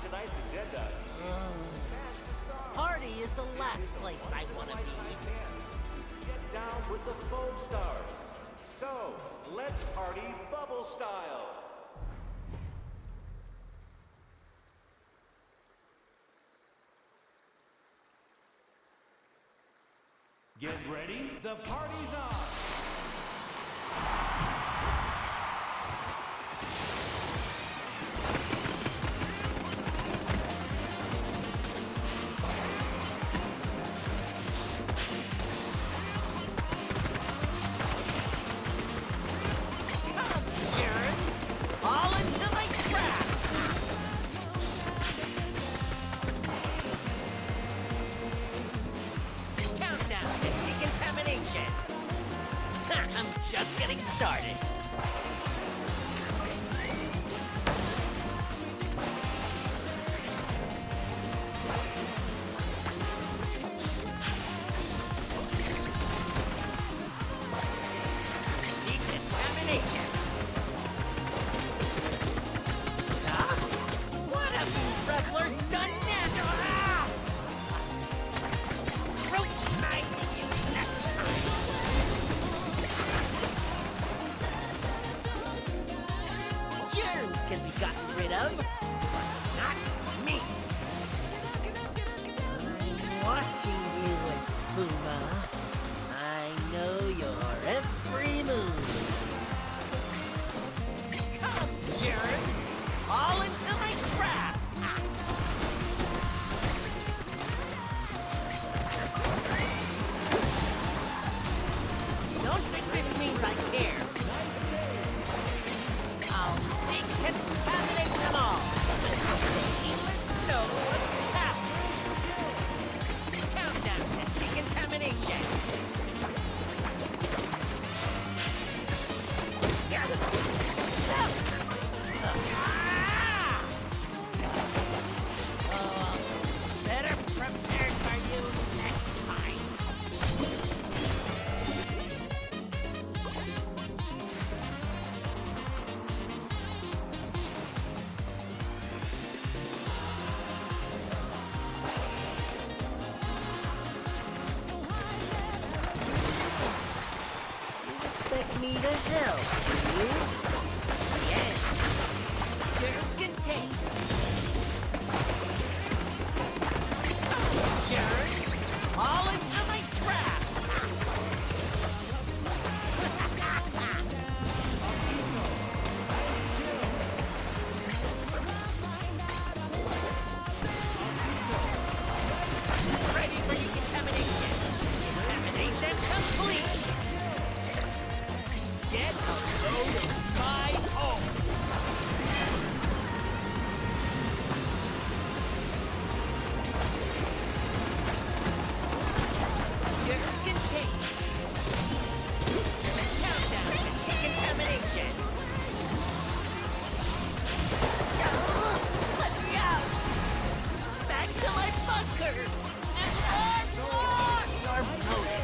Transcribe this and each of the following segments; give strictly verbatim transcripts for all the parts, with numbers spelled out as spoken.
tonight's agenda. Party is the last place I want to be. Get down with the foam stars. So, let's party bubble style. Get ready, the party's on! I'm just getting started. Decontamination. Ah, what have you revelers done now? Ah! Scrutinizing you next time. Germs can be gotten rid of, but not me. I'm watching you, Espuma. I know your every move. Come, germs! All into my trap! Don't think this means I care. I'll decontaminate them all. They even know what's happening. Countdown to decontamination. Ah! Oh, better prepared for you next time. Expect me to help, do you? Yeah. Germs contained. Germs, all into my trap. Ready for decontamination. Contamination complete. Get a load of my ult! Germs contained. Countdown to decontamination. Let me out! Back to my bunker! And more! Your motive.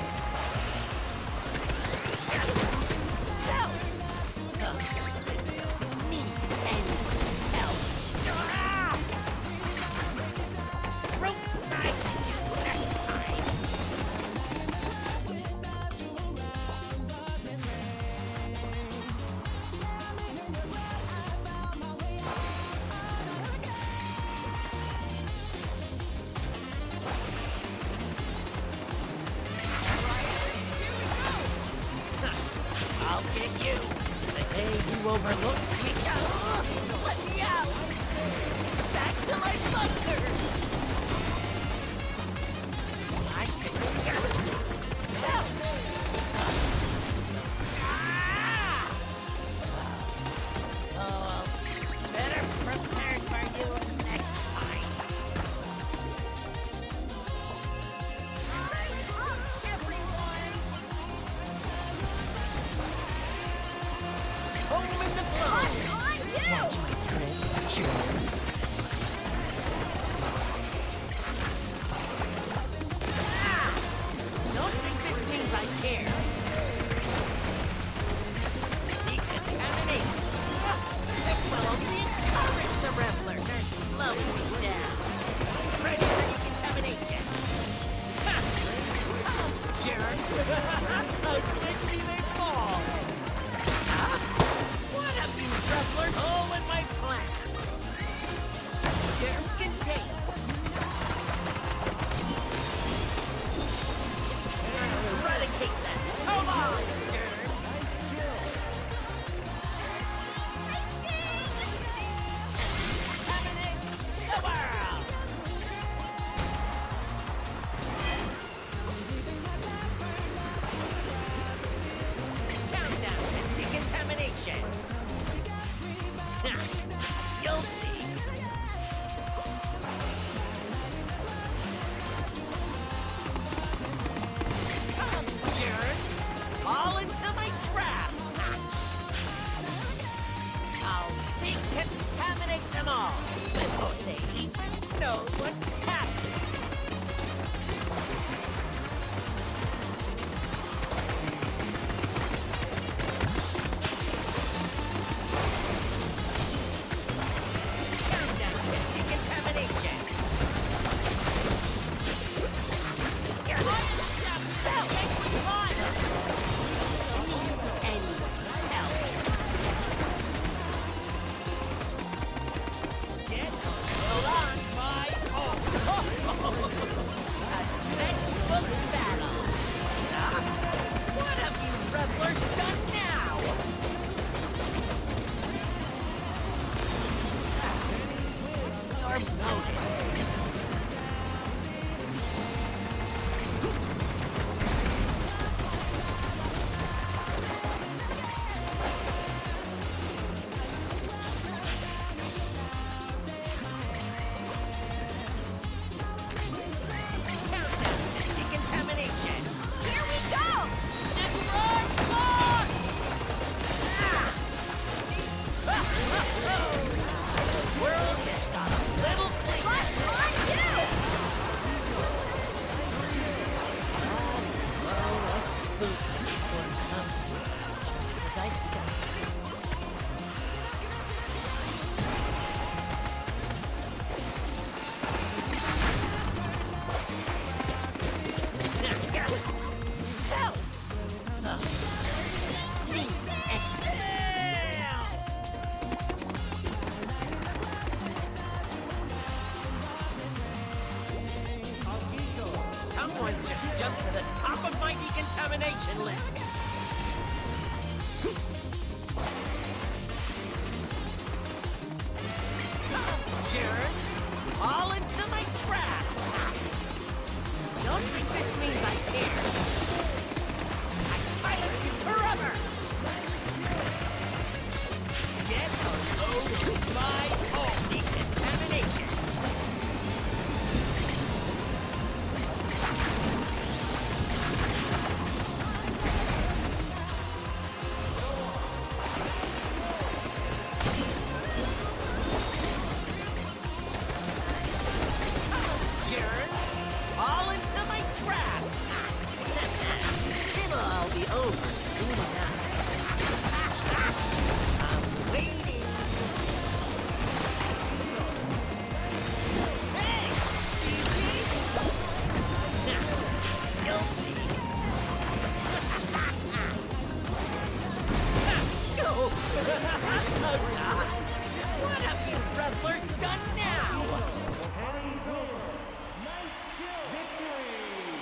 I'll get you. The day you overlooked me. Uh, let me out. Back to my bunker. I can help. Ah! Oh, better prepared for you next time. Home in the flow! Watch my trick, germs. Ah! Don't think this means I care. Decontaminate. This will only encourage the revelers. They're slow Sharon! How quickly they fall! Huh? What have you revelers all in my plan? Sharon's contained. Eradicate that! Come on, Sharon! Contaminate the world! Countdown to decontamination. You'll see. Come, germs, all into my trap. I'll decontaminate them all before they even know what's happening. Countdown to decontamination. Help! Anyone's help. Get hold on, my own. A textbook battle. Ah, what have you revelers done now? What's your motive? Countdown to decontamination. Here we go! Emperor Clark! Ah! The world just got a little cleaner. What on you? Oh, a spook is going to come just as I start. Help! Uh, need help! Someone's just jumped to the top of my decontamination list. Come, germs, all into my trap. Don't think this means I care. I silence you forever. Get a load of my own decontamination. Germs, all into my trap. It'll all be over soon enough. I'm waiting. Hey, Gigi! You'll see. Go! What have you revelers done now? And he's over. Nice chill. Victory.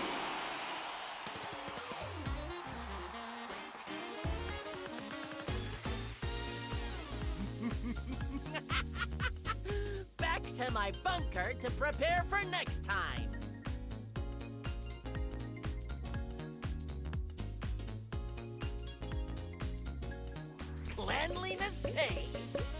Back to my bunker to prepare for next time. Cleanliness pays.